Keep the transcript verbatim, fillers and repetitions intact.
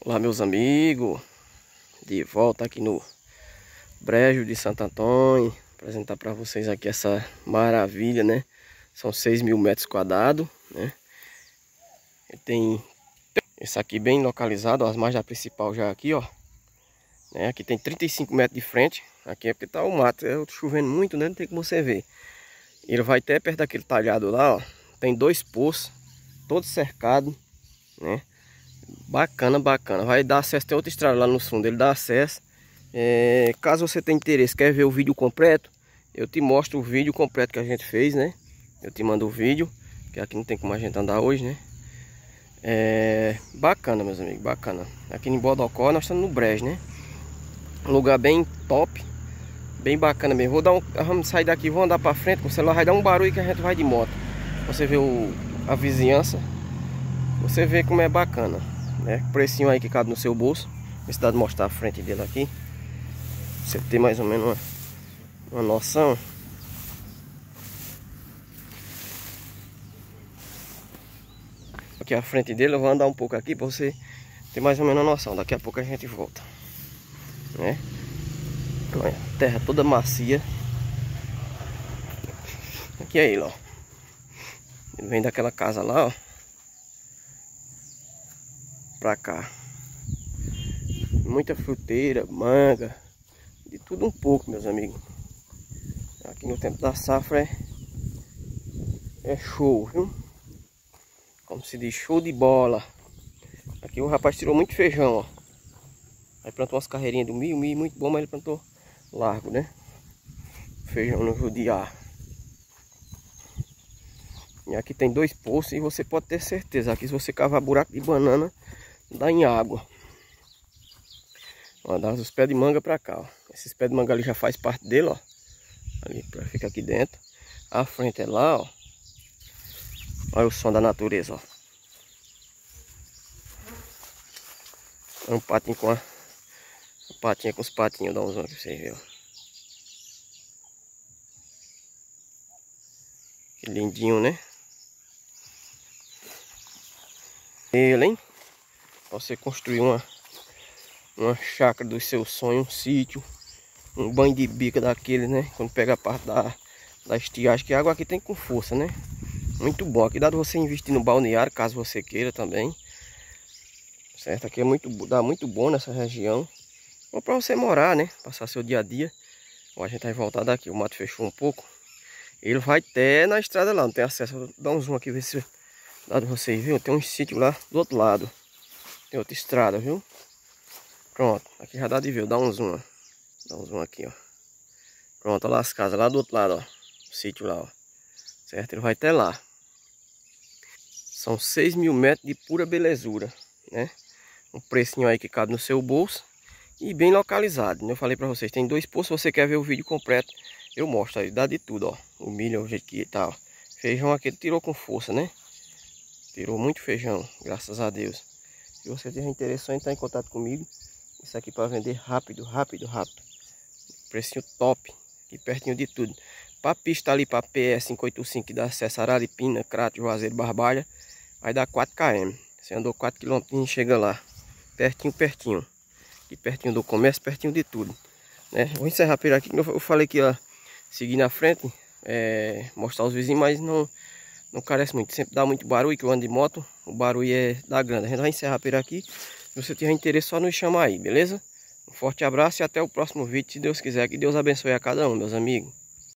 Olá, meus amigos, de volta aqui no Brejo de Santo Antônio, apresentar para vocês aqui essa maravilha, né? São seis mil metros quadrados, né? Ele tem esse aqui bem localizado, ó, as margens da principal já aqui, ó. Né? Aqui tem trinta e cinco metros de frente, aqui é porque tá o mato, é chovendo muito, né? Não tem como você ver. Ele vai até perto daquele talhado lá, ó. Tem dois poços, todos cercados, né? Bacana, bacana. Vai dar acesso, tem outra estrada lá no fundo, ele dá acesso. É, caso você tenha interesse, quer ver o vídeo completo, eu te mostro o vídeo completo que a gente fez, né? Eu te mando o vídeo, que aqui não tem como a gente andar hoje, né? É, bacana, meus amigos, bacana. Aqui em Bodocó nós estamos no Brejo, né? Um lugar bem top, bem bacana mesmo. Vou dar um, vamos sair daqui, vou andar pra frente, o celular vai dar um barulho que a gente vai de moto. Você vê o, a vizinhança, você vê como é bacana, né? Precinho aí que cabe no seu bolso. Vê se dá de mostrar a frente dele aqui, pra você ter mais ou menos uma, uma noção. Aqui a frente dele, eu vou andar um pouco aqui pra você ter mais ou menos uma noção. Daqui a pouco a gente volta, né? Olha, terra toda macia. Aqui é ele, ó. Ele vem daquela casa lá, ó, pra cá. Muita fruteira, manga, de tudo um pouco, meus amigos. Aqui no tempo da safra é, é show, viu? Como se diz, show de bola. Aqui o rapaz tirou muito feijão, ó. Aí plantou umas carreirinhas do milho, milho muito bom, mas ele plantou largo, né? Feijão no judiar. E aqui tem dois poços e você pode ter certeza, aqui se você cavar buraco de banana, dá em água. Ó, dá os pés de manga pra cá, ó. Esses pés de manga ali já faz parte dele, ó. Ali, pra ficar aqui dentro. A frente é lá, ó. Olha o som da natureza, ó. É um patinho com a... a patinha com os patinhos, dá um zoom aqui pra vocês verem, ó. Que lindinho, né? Ele, hein? Pra você construir uma... uma chácara dos seus sonhos, um sítio, um banho de bica daquele, né? Quando pega a parte da, da estiagem, que a água aqui tem com força, né? Muito bom. Aqui dá de você investir no balneário, caso você queira também. Certo? Aqui é muito, dá muito bom nessa região. Ou para você morar, né? Passar seu dia a dia. Ó, a gente vai voltar daqui. O mato fechou um pouco. Ele vai até na estrada lá, não tem acesso. Vou dar um zoom aqui, ver se dá de vocês, viu? Tem um sítio lá do outro lado. Tem outra estrada, viu? Pronto, aqui já dá de ver, dá um zoom, ó. Dá um zoom aqui, ó. Pronto, olha lá as casas, lá do outro lado, ó. O sítio lá, ó. Certo? Ele vai até lá. São seis mil metros de pura belezura, né? Um precinho aí que cabe no seu bolso. E bem localizado, né? Eu falei pra vocês, tem dois poços, se você quer ver o vídeo completo, eu mostro aí, dá de tudo, ó. O milho, o jeito que tá, ó. Feijão aqui ele tirou com força, né? Tirou muito feijão, graças a Deus. Se você tiver interesse em entrar em contato comigo, isso aqui para vender rápido, rápido, rápido. Precinho top, aqui pertinho de tudo. Para pista ali para P S cinco oito cinco que dá acesso a Araripina, Crato, Juazeiro, Barbalha, vai dar quatro quilômetros. Você andou quatro quilômetros e chega lá. Pertinho, pertinho. Aqui pertinho do comércio, pertinho de tudo, né? Vou encerrar por aqui. Eu falei que ia seguir na frente, é, mostrar os vizinhos, mas não, não carece muito. Sempre dá muito barulho, que eu ando de moto. O barulho é da grande. A gente vai encerrar por aqui. Se você tiver interesse, só nos chamar aí, beleza? Um forte abraço e até o próximo vídeo, se Deus quiser. Que Deus abençoe a cada um, meus amigos.